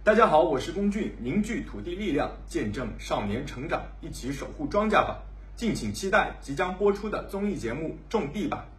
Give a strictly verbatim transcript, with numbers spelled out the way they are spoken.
大家好，我是龚俊，凝聚土地力量，见证少年成长，一起守护庄稼吧！敬请期待即将播出的综艺节目《种地吧》。